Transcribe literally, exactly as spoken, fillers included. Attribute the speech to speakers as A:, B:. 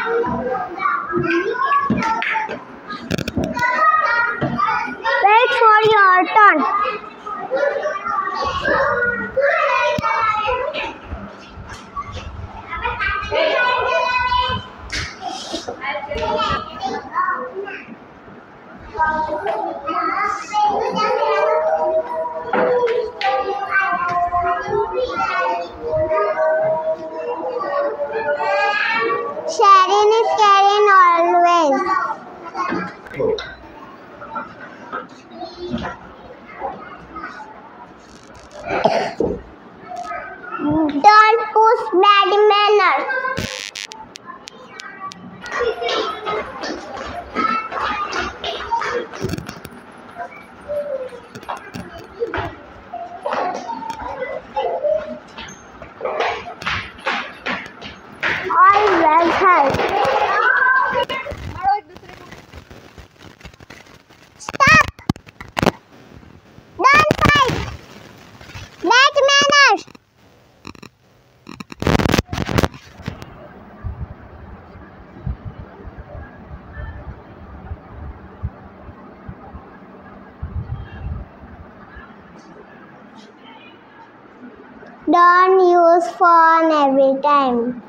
A: Wait for your turn. Sharing is caring always. Don't push bad manners. Always help. Stop! Don't fight! Bad manners! Don't use phone every time.